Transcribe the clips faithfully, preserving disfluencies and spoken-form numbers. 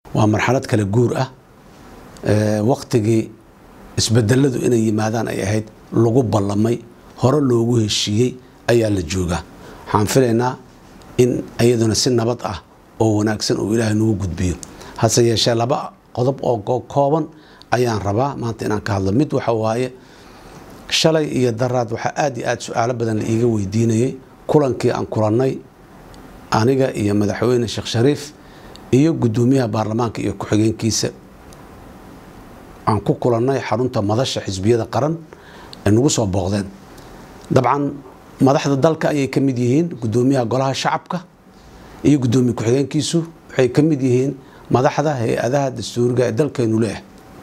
ومرحلة كلا جور أه وقتي isbedeladu inay yimaadaan ay ahayd lagu ballamay hore loogu heshiiyay ayaa la joogaa waxaan filaynaa in ayaduna si nabad ah oo wanaagsan oo Ilaahay noo gudbiyo hase yeeshee laba qodob oo kooban ayaan rabaa maanta inaan ka hadlo mid waxa waaye shalay iyo daraad waxa aad iyo aad su'aalo badan la iiga weydiinayay kulankii aan kulannay aniga iyo madaxweyne Sheekh Shariif iyo gudoomiyaha baarlamaanka iyo ku-xigeenkiisa aan ku kulannay xarunta madasha xisbiyada qaran ee nagu soo booqdeen dabcan madaxda dalka ayay ka mid yihiin gudoomiyaha golaha shacabka iyo gudoomiye ku-xigeenkiisu waxay ka mid yihiin madaxda hay'adaha dastuuriga ee dalkeenu leeyahay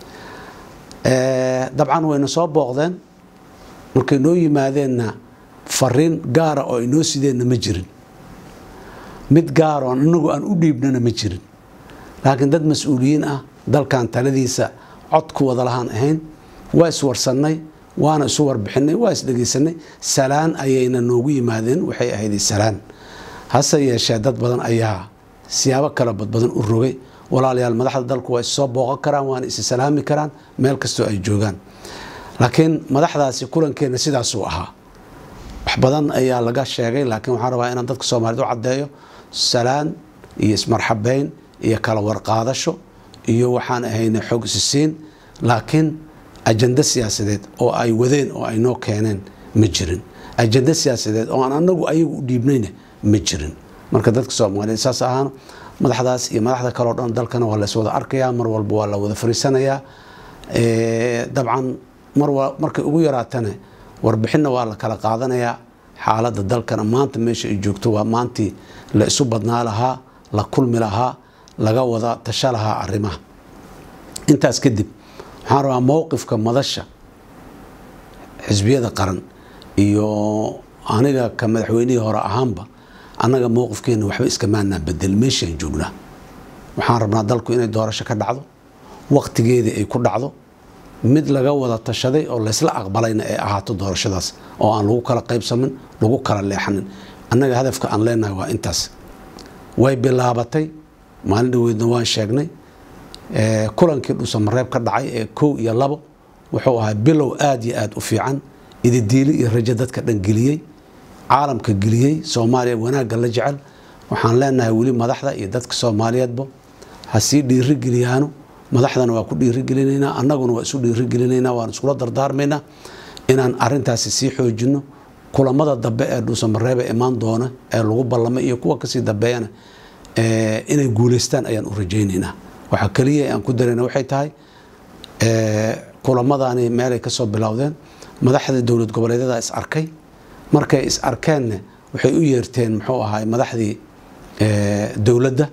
ee dabcan wayna soo booqdeen markay noo yimaadeenna fariin gaar ah oo inoo sideenna ma jirin mid gaar ah anagu aan u dhiibnana ma jirin laakiin dad mas'uuliyiin ah dalkan taladiisa cod ku wada lahaan ahayn waa is warsanay waana isu warbixinay waa is dhageysanay salaan ayayna noogu yimaadeen waxay ahayd salaan hase yeeshee dad badan ayaa siyaabo kala badbadan u rogay walaalayaal madaxda dalku waa soo booqan karaan waana is salaami karaan meel kasto ay joogaan laakiin madaxdaasi kulankeena sidaas uu ahaa wax badan ayaa laga sheegay laakiin waxaan rabaa inaan dadka Soomaaliyeed u cadeeyo salaan iyo ismarxabeyn iyo kala warqaadasho iyo waxaan ahaynay xog isiin laakiin ajanda siyaasadeed oo ay wadeen oo ay noo keeneen ma jirin ajanda siyaasadeed oo aan anagu ayagu u dhiibnayna ma jirin marka dadka Soomaaliyeed saas ahaan madaxdaas iyo madaxda kale oo dhan dalkana waa la soo wada arkayaa mar walba waa la wada fariisanayaa ee dabcan mar markay ugu yaraatana warbixinna waa la kala qaadanayaa xaaladda dalkana maanta meesha ay joogto waa maantii la isu badnaa lahaa la kulmi lahaa laga wada tashalaha arrimaha intaas kadib waxaan rabaa mowqifka madasha xisbiyada qaran iyo aniga ka madaxweynihii hore ahaanba anaga mowqifkeena waxba iska maana bedel meeshaan joognaa waxaan rabnaa dalku inay doorasho ka dhacdo waqtigeedii ay ku dhacdo mid laga wada tashaday oo la isla aqbalayna ay ahaato doorashadaas oo aan lagu kala qaybsamin lagu kala leexanin anaga hadafka aan leenahay waa intaas way bilaabatay maalin dhaweydna waan sheegnay ee kulankii Dhuusamareeb ka dhacay ee kow iyo labo wuxuu ahaa bilow aad iyo aad u fiican ididiili iyo rajo dadka dhan geliyay caalamka geliyay Soomaaliya wanaagga la jecel waxaan leenahay wali madaxda iyo dadka Soomaaliyeedba ha sii dhiiri geliyaano madaxdana waa ku dhiiri gelinaynaa annaguna waa isu dhiiri gelinaynaa waan isku dardaarmaynaa inaan arintaasi sii xoojino kulamada dambe ee Dhuusamareeb ee imaan doona ee lagu ballamay iyo kuwa ka sii dambeeyana ee inay guuleystaan ayaan u rajaynaynaa waxa kaliya aan ku dareena waxay tahay ee kulamadaani meel ay ka soo bilowdeen madaxda dawlad goboleedyada is arkay markay is arkeen waxay u yeerteen muxuu ahaay madaxdii ee dawladda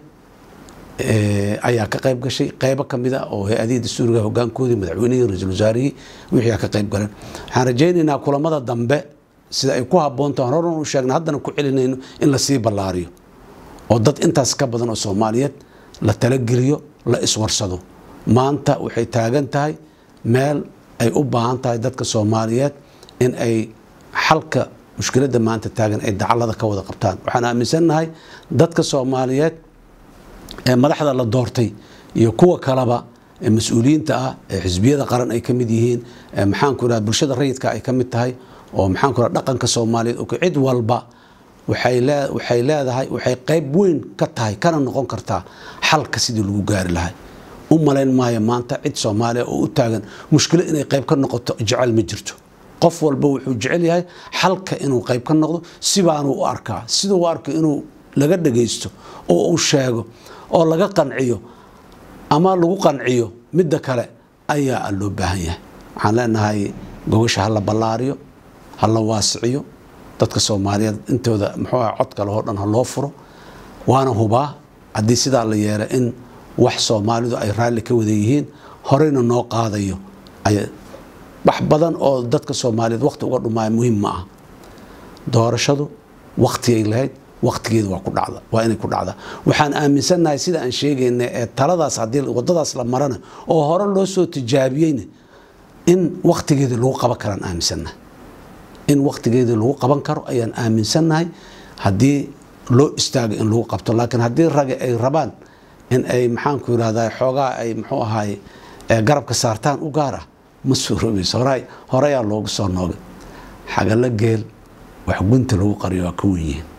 ee ayaa ka qayb gashay qaybo kamid ah oo hay'adaha dastuuriga hoggaankoodii madaxweynaha ra'iisul wasaarihi wixii ka qayb galeen waxaan rajaynaynaa kulamada dambe sida ay ku haboontaan horan u sheegnay haddana ku celinayno in la sii ballaariyo oo dad intaas ka badan oo Soomaaliyeed la tala geliyo la iswarsado maanta waxay taagan tahay meel ay u baahan tahay dadka Soomaaliyeed in ay xalka mushkiladda maanta taagan ay dacalada ka wada qabtaan waxaan aaminsanahay dadka Soomaaliyeed ee madaxda la doortay iyo kuwa kaleba ee mas'uuliyiinta ah ee xisbiyada qaran ay ka mid yihiin ee maxaan ku raad bulshada rayidka ay ka mid tahay oo maxaan ku raad dhaqanka Soomaaliyeed oo cid walba waxay leedahay waxay leedahay waxay qayb weyn ka tahay kana noqon kartaa xalka sidii lagu gaari lahaa u maleyn maayo maanta cid Soomaaliya oo u taagan mushkilad inay qayb ka noqoto jecel ma jirto qof walba wuxuu jecel yahay xalka inuu qayb ka noqdo sibaan u arkaa sidoo u arko inuu laga dhageysto oo uu sheego oo laga qanciyo ama lagu qanciyo midda kale ayaa loo baahan yahay waxaan leenahay gobasha hal ballaariyo hal waasiciyo dadka Soomaaliyeed intooda muxuu ah cod kale oo dhan ha loo furo waana hubaa hadii sida la yeero in wax Soomaalidu ay raali ka wada yihiin horeyna noo qaadayo ay wax badan oo dadka Soomaaliyeed waqti uga dhumaay muhiim ma ah doorashadu waqti ay lahayd waqtigeedu waa ku dhacda waa inay ku dhacda waxaan aaminsanahay sida aan sheegaynay ee taladaas hadii wadadaas la marana oo hore loo soo tijaabiyayna in waqtigeedu lagu qaban karaan aaminsanahay in waqtigeedu lagu qaban karo ayaan aaminsanahay hadii loo istaago in lagu qabto laakiin hadii rag ay rabaan in ay maxaanku yiraahdaa xoogaa ay muxuu ahaay garabka saartaan u gaar ah ma suuroobayso horay horayaa loogu soo noogay xagala geel wax gunta lagu qariyo waa ka weyn yihiin